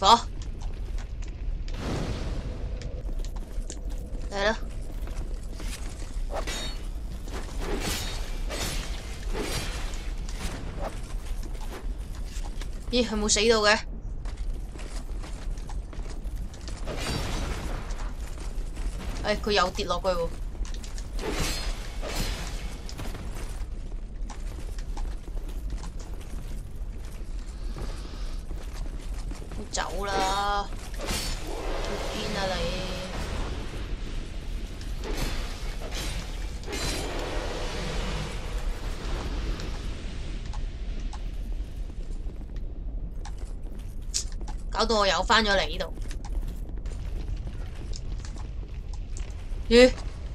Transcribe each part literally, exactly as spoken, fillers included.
火，嚟啦！咦，佢冇死到嘅？誒，佢又跌落去喎。走啦！去邊啊你？搞到我又返咗嚟呢度。咦？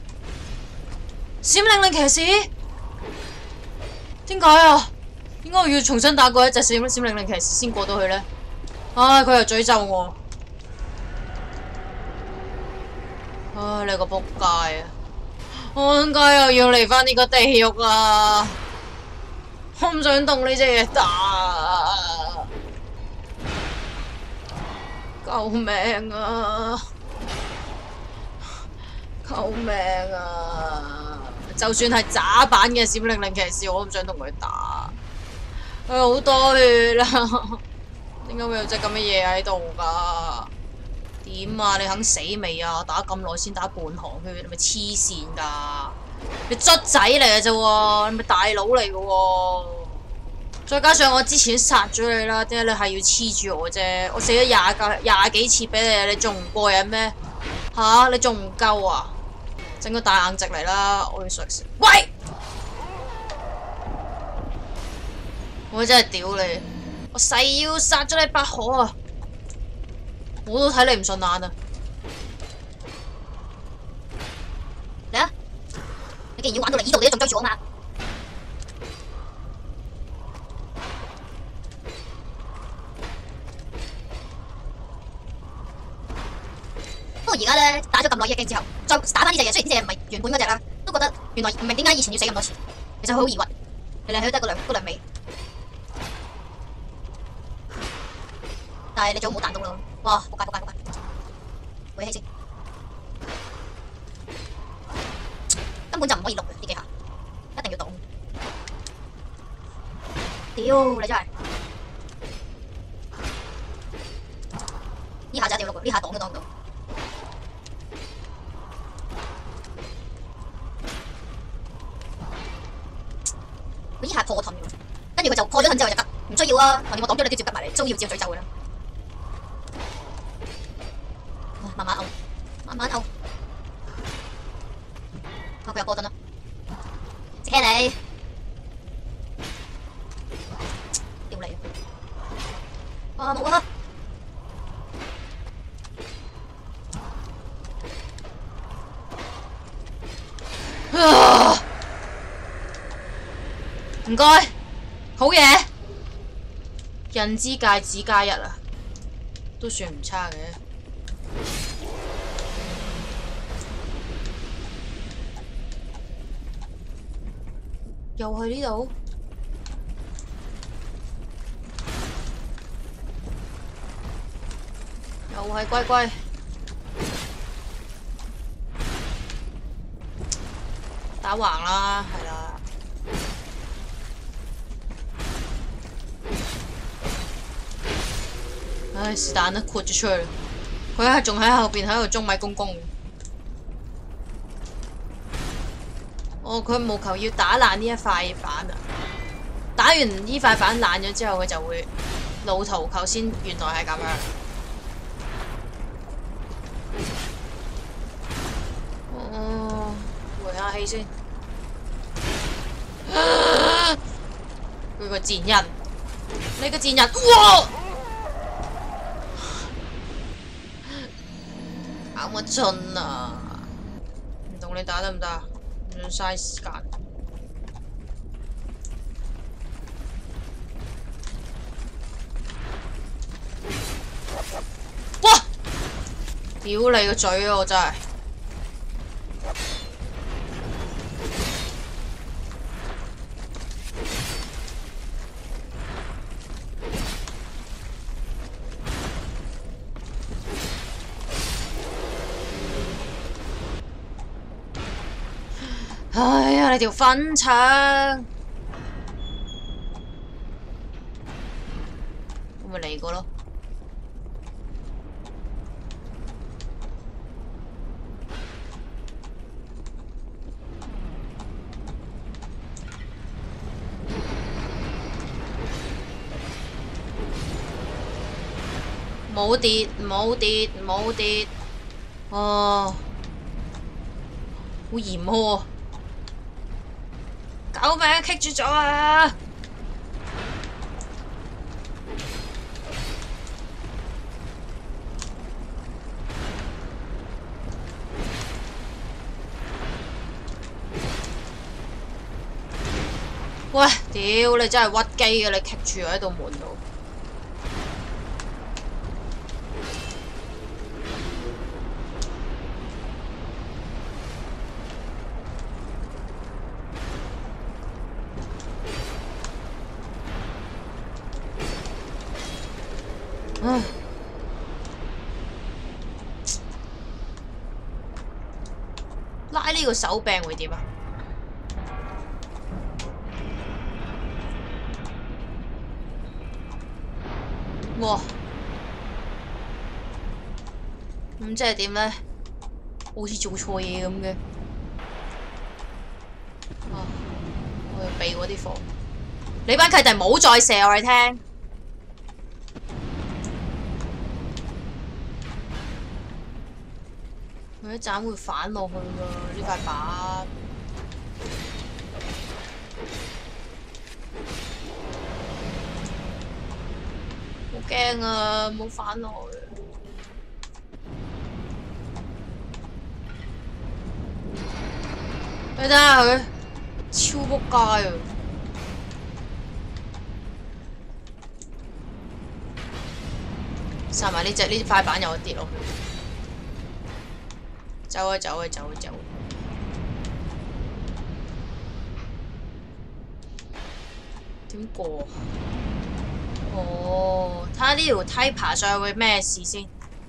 閃靈靈騎士？點解啊？點解我要重新打過一隻閃閃靈靈騎士先過到去呢？唉，佢又詛咒我。唉，你個仆街啊！我點解又要嚟返呢個地獄啊？我唔想同呢隻嘢打。救命啊！救命啊！就算係渣版嘅閃靈靈騎士，我都唔想同佢打。佢好多血啦！點解會有隻咁嘅嘢喺度㗎？點啊？你肯死未啊？打咁耐先打半行血，你咪黐線㗎！你卒仔嚟嘅啫喎，你咪大佬嚟嘅喎。再加上我之前殺咗你啦，點解你係要黐住我啫？我死咗廿個廿幾次俾你，你仲唔過癮咩？吓、啊？你仲唔夠啊？整個大硬直嚟啦！我要嘗試。喂！我真係屌你！我誓要殺咗你不可啊！我都睇你唔順眼啊！嚟啊！你既然要玩到嚟呢度，你都仲追住我嘛？不過而家咧打咗咁耐一 game 之後，再打翻呢隻嘢，雖然呢隻嘢唔係原本嗰隻啦，都覺得原來唔明點解以前要死咁多次，其實好疑惑。嚟嚟去去都係嗰兩嗰兩尾。但係你最好唔好彈到咯！哇，仆街仆街仆街！回氣先，根本就唔可以錄嘅啲技巧，一定要擋。屌你真係！呢下就一定要錄，呢下擋都擋唔到。佢呢下破盾，跟住佢就破咗盾之後就急，唔需要啊！橫掂我擋咗你都照急埋嚟，都要照詛咒嘅啦。慢慢嘔，慢慢嘔。哦，佢有波盾啦，食氣你！屌你！啊冇啊！啊！唔該，好嘢！人之戒指加一啊，都算唔差嘅。又去呢度？又係乖乖。打橫啦，係啦。唉，是但啦，豁咗出去。佢係仲喺後邊喺度中米公公。哦，佢務求要打爛呢一塊板啊！打完呢塊板爛咗之後，佢就會老圖頭先原來係咁樣。哦，回下氣先。佢個賤人，你個賤人，哇！搞乜春啊！唔同你打得唔得啊？唔想嘥時間。哇！屌你個嘴啊！我真係。 哎呀，你條粉腸，我咪嚟過咯。冇跌，冇跌，冇跌。哦，好嚴苛啊！救命！棘住咗啊！喂，屌你真係屈機嘅，你棘住喺度門度。唉，拉呢個手柄會點啊？哇！咁即係點呢？好似做錯嘢咁嘅。啊！我要避嗰啲火。你班契弟唔好再射我哋聽。佢一陣會反落去㗎，呢塊板。好驚啊！冇反落去。你睇下佢，超仆街啊！殺埋呢隻呢塊板又跌落去。走啊走啊走啊走！點過？哦，睇下呢條梯爬上去會咩事先。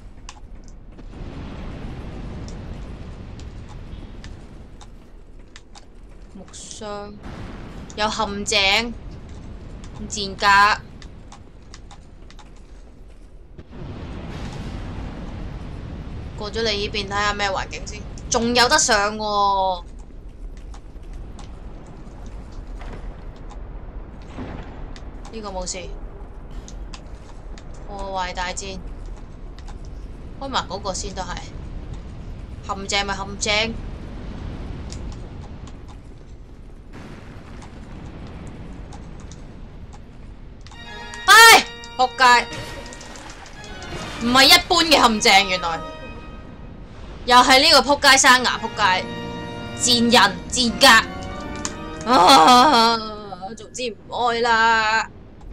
木箱有陷阱，賤格。過咗你呢邊睇下咩環境先，仲有得上喎。呢個冇事。破壞大戰，開埋嗰個先都係。陷阱咪陷阱。唉，仆街！唔係一般嘅陷阱，原來。又係呢個撲街生牙撲街，賤人賤格啊！總之唔愛啦。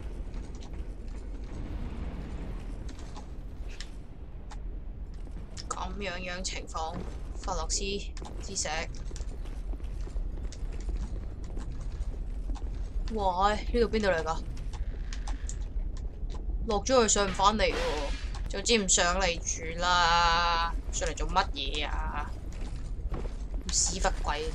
咁樣樣情況，弗洛斯之石。哇！呢度邊度嚟㗎？落咗去上唔返嚟喎。總之唔上嚟住啦，上嚟做乜嘢啊？屎忽鬼！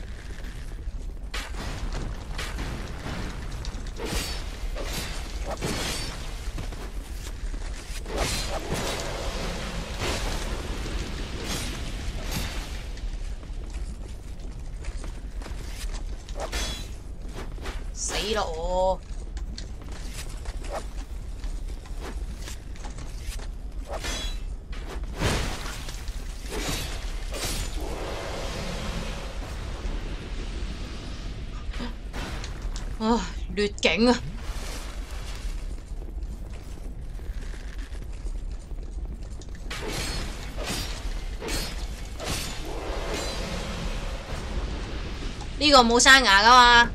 死啦我！唉，劣境啊！呢個冇生牙噶嘛？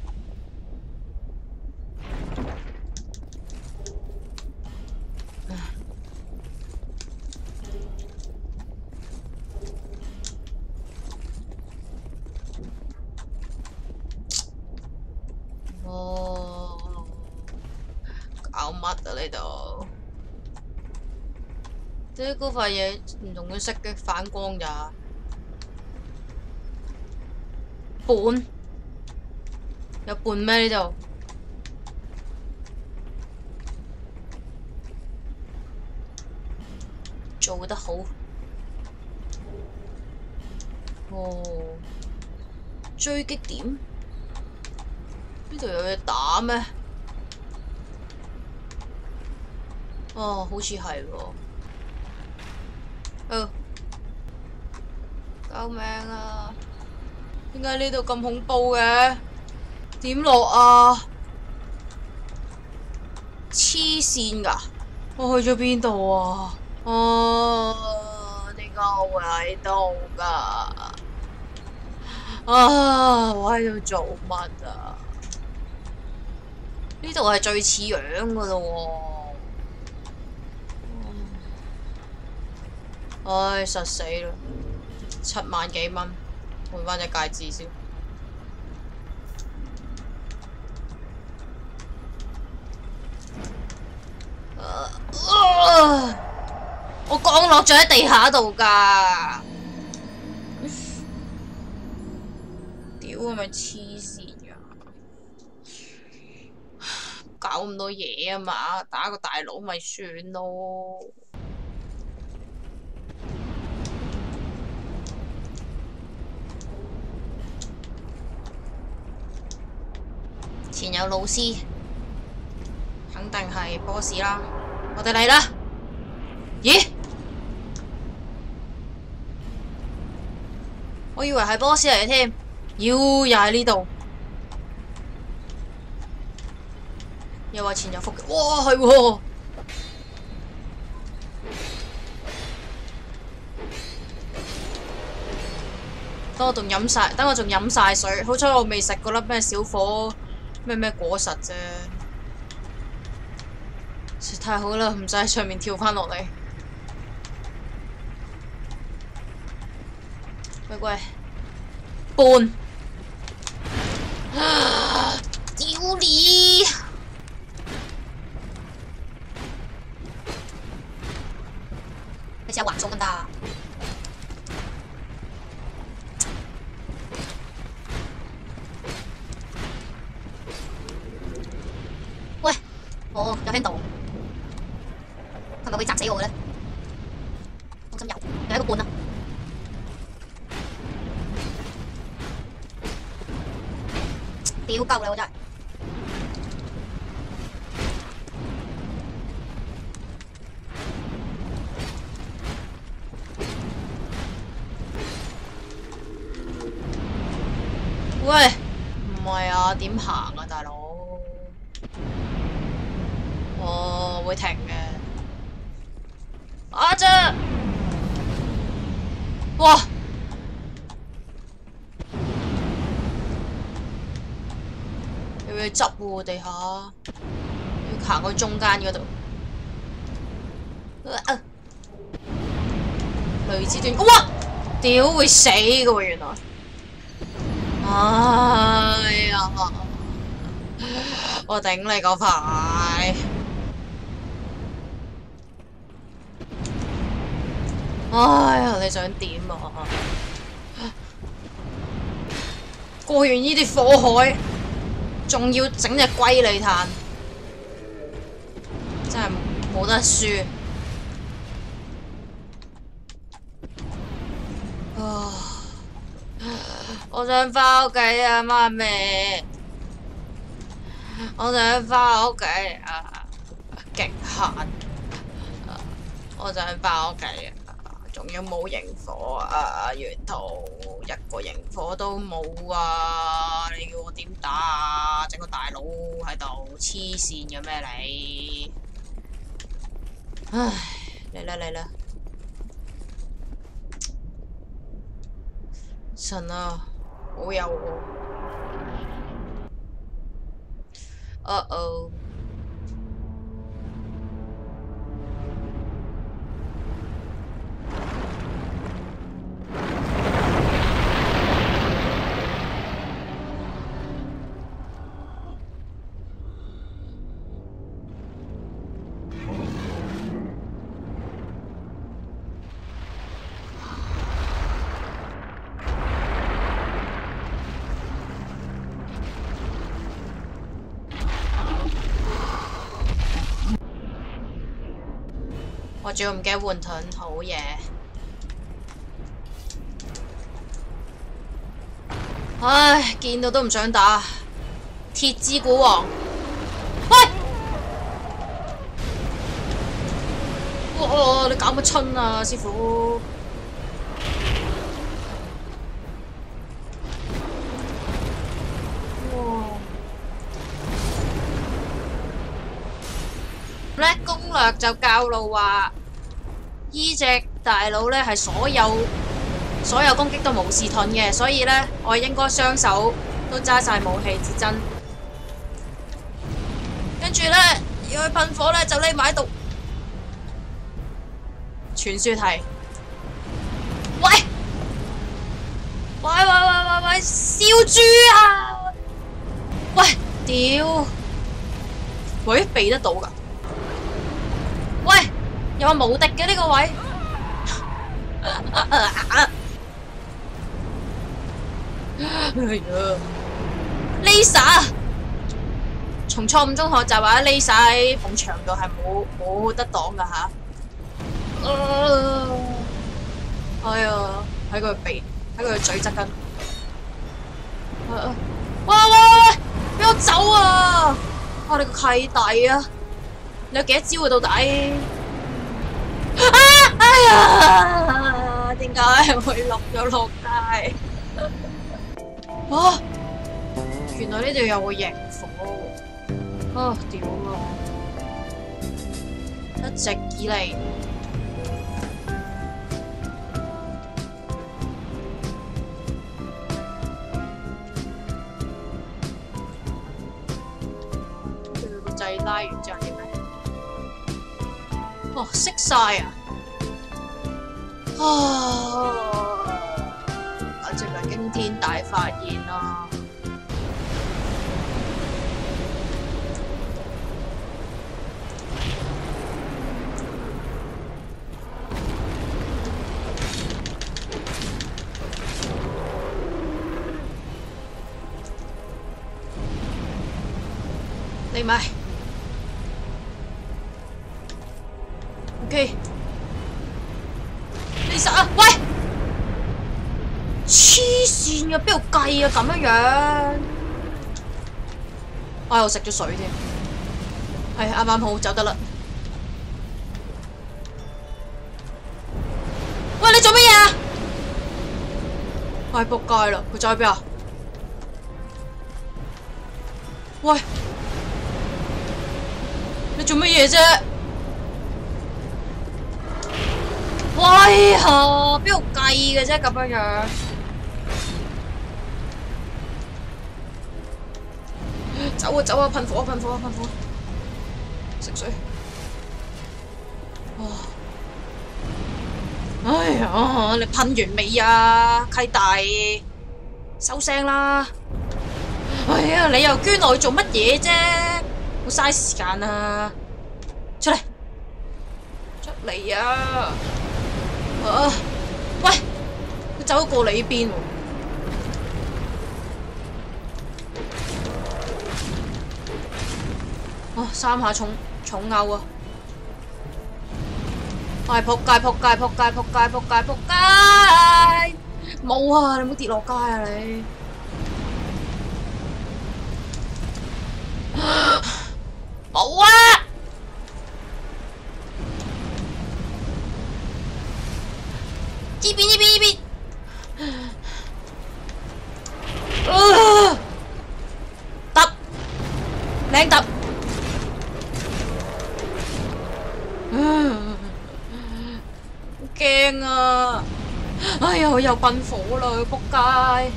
啲嗰塊嘢唔同佢色嘅，反光咋。 半有半咩呢度？做得好。哦，追擊點？呢度有嘢打咩？哦，好似係喎。哦，救命啊！點解呢度咁恐怖嘅？點落啊？黐線㗎！我去咗邊度啊？哦，點解我會喺度㗎？啊！我喺度做乜啊？呢度係最似樣㗎咯喎！唉，實死啦！七萬幾蚊，換翻隻戒指先。啊啊、我降落咗喺地下度㗎！屌，係咪黐線㗎？搞咁多嘢啊嘛，打個大佬咪算咯。前有老師，肯定係 boss 啦。我哋嚟啦！咦？我以為係 boss 嚟嘅添，妖又喺呢度，又話前有伏擊，哇係喎！等我仲飲晒，等我仲飲晒水，好彩我未食嗰粒咩小火咩咩果實啫，實太好啦，唔使喺上面跳翻落嚟。喂喂，半，屌你！而且晚上更大。喂，哦，有聽到，係咪會砸死我嘅咧？放心有，有一個半啊！屌鳩你我真係！喂，唔係啊，點行啊，大佬？哦，會停嘅。啊啫！哇！要要執喎地下，要行去中間嗰度。啊！雷之斷，哇！屌會死㗎喎原來。哎呀！我頂你個牌！哎呀，你想點啊？過完呢啲火海，仲要整隻龜嚟嘆，真係冇得輸。啊！我想返屋企啊，媽咪！我想返屋企啊，極限！我想返屋企啊，仲要冇螢火啊，沿途一個螢火都冇啊！你叫我點打啊？整個大佬喺度黐線嘅咩你？唉，嚟啦嚟啦！神啊！好有喎！Uh oh！ 仲要唔記得換盾，好嘢。唉，見到都唔想打。鐵之古王，喂！哇！你搞乜春啊，師傅？咧攻略就教路話，依隻大佬咧係所有所有攻擊都無視盾嘅，所以咧我應該雙手都揸晒武器至真。跟住咧要去噴火咧就匿埋喺度。傳說係，喂喂喂喂喂喂，燒豬啊！喂，屌！喂，避得到㗎？喂，有冇無敵嘅呢個位？Lisa， 從錯誤中學習啊 ！Lisa 喺埲牆度係冇冇得擋噶吓。哎呀，喺佢鼻，喺佢嘴側跟。喂喂喂，俾我走啊！我哋個契弟啊！你有幾多招啊？到底？啊！哎呀，點解會落咗落街？啊！原來呢度有個營火。啊！屌啊！一直以嚟，佢個掣拉完之後點咧？哦，熄晒啊！啊！簡直係驚天大發現啊！嚟埋。OK。你實啊！喂！黐線嘅，邊度計啊？咁樣樣。哎，我食咗水添。係啱啱好走得啦。喂，你做乜嘢啊？哎，仆街啦！佢走喺邊啊？喂！你做乜嘢啫？喂呀，邊度計嘅啫咁樣樣？走啊走啊！噴火啊噴火啊噴火！食水。哇！哎呀，你噴完未啊，契弟？收聲啦！哎呀，你又捐落去做乜嘢啫？好嘥時間啊！出嚟，出嚟啊！啊！喂，佢走咗過你呢邊喎。哦，三下重重勾啊！唉，仆街仆街仆街仆街仆街仆街！冇啊！你唔好跌落街啊你！冇啊！呢邊呢邊呢邊，啊！揼，靚揼，嗯，好驚啊！哎呀，又噴火啦，仆街！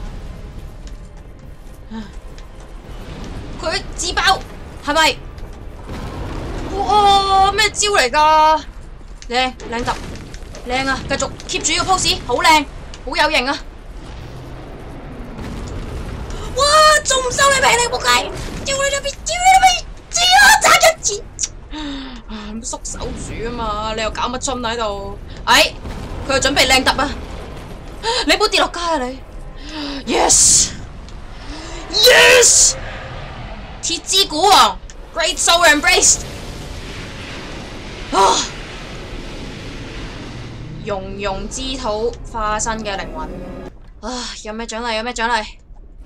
佢自爆係咪？哇！咩招嚟㗎？靚靚揼，靚啊！繼續 keep 住呢個 pose， 好靚，好有型啊！哇！仲唔收你皮你仆街！招你兩邊，招你兩邊，招啊！揸一次，啊咁縮手住啊嘛！你又搞乜春喺度？哎，佢又準備靚揼啊！你唔好跌落街啊你 ！Yes yes。鐵之古王 ，Great Soul Embrace，啊！ 熔融之土化身嘅靈魂。啊！有咩獎勵？有咩獎勵？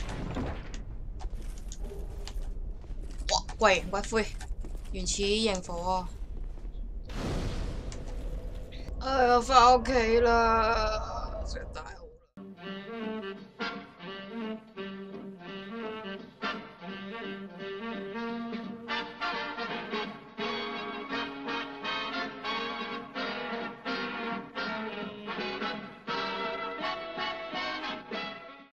哇！貴人骨灰，原始螢火啊！哎呀，翻屋企啦！